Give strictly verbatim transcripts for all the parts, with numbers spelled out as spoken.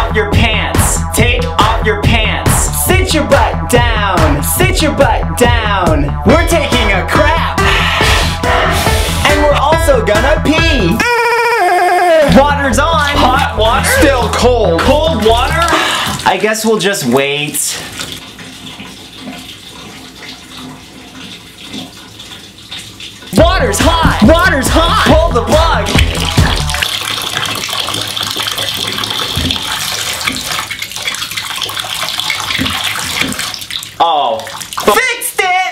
off your pants. Take off your pants. Sit your butt down. Sit your butt down. We're taking a crap. And we're also gonna pee. Water's on. Hot water? Still cold. Cold water? I guess we'll just wait. Water's hot! Water's hot! Pull the plug! Oh. Fixed it!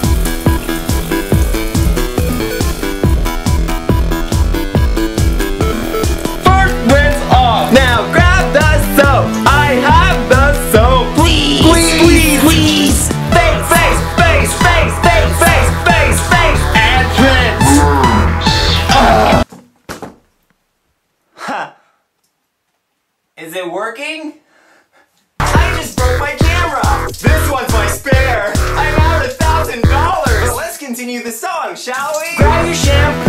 First rinse off. Now grab the soap. I have the soap. Please! Please! Please! Face, face, face, face, face, face, face, face, and rinse. Huh. Is it working? I just broke my camera! This one's my spare! I'm out a thousand dollars! Well, let's continue the song, shall we? Grab your shampoo!